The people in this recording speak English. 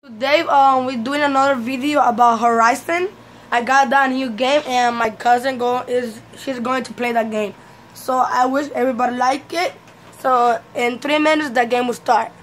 Today, we're doing another video about Horizon. I got that new game, and my cousin she's going to play that game. So I wish everybody like it. So in 3 minutes, the game will start.